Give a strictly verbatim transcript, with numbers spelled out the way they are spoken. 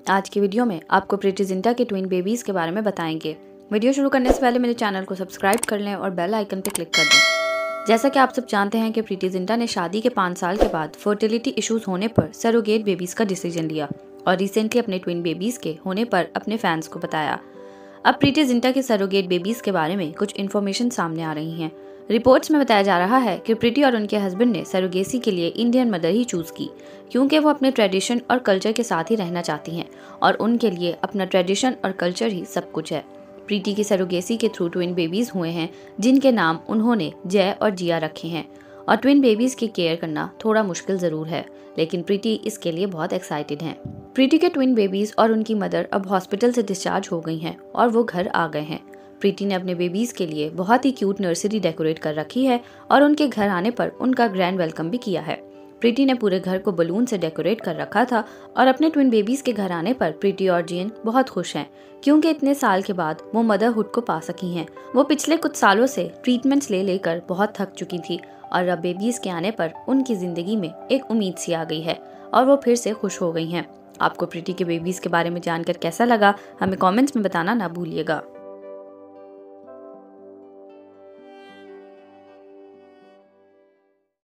आज की वीडियो में आपको प्रीति जिंटा के ट्विन बेबीज के बारे में बताएंगे। वीडियो शुरू करने से पहले मेरे चैनल को सब्सक्राइब कर लें और बेल आइकन पर क्लिक कर दें। जैसा कि आप सब जानते हैं कि प्रीति जिंटा ने शादी के पाँच साल के बाद फर्टिलिटी इश्यूज होने पर सरोगेट बेबीज का डिसीजन लिया और रिसेंटली अपने ट्विन बेबीज के होने पर अपने फैंस को बताया। अब प्रीति जिंटा के सरोगेट बेबीज के बारे में कुछ इन्फॉर्मेशन सामने आ रही हैं। रिपोर्ट्स में बताया जा रहा है कि प्रीति और उनके हस्बैंड ने सरोगेसी के लिए इंडियन मदर ही चूज की, क्योंकि वो अपने ट्रेडिशन और कल्चर के साथ ही रहना चाहती हैं और उनके लिए अपना ट्रेडिशन और कल्चर ही सब कुछ है। प्रीति की सरोगेसी के थ्रू ट्विन बेबीज हुए हैं, जिनके नाम उन्होंने जय और जिया रखे हैं। और ट्विन बेबीज की केयर करना थोड़ा मुश्किल जरूर है, लेकिन प्रीति इसके लिए बहुत एक्साइटेड हैं। प्रीति के ट्विन बेबीज और उनकी मदर अब हॉस्पिटल से डिस्चार्ज हो गई हैं और वो घर आ गए हैं। प्रीति ने अपने बेबीज के लिए बहुत ही क्यूट नर्सरी डेकोरेट कर रखी है और उनके घर आने पर उनका ग्रैंड वेलकम भी किया है। प्रीति ने पूरे घर को बलून से डेकोरेट कर रखा था और अपने ट्विन बेबीज के घर आने पर प्रीति और जियन बहुत खुश हैं, क्योंकि इतने साल के बाद वो मदरहुड को पा सकी हैं। वो पिछले कुछ सालों से ट्रीटमेंट्स ले लेकर बहुत थक चुकी थी और अब बेबीज के आने पर उनकी जिंदगी में एक उम्मीद सी आ गई है और वो फिर से खुश हो गई हैं। आपको प्रीति के बेबीज के बारे में जानकर कैसा लगा, हमें कमेंट्स में बताना ना भूलिएगा।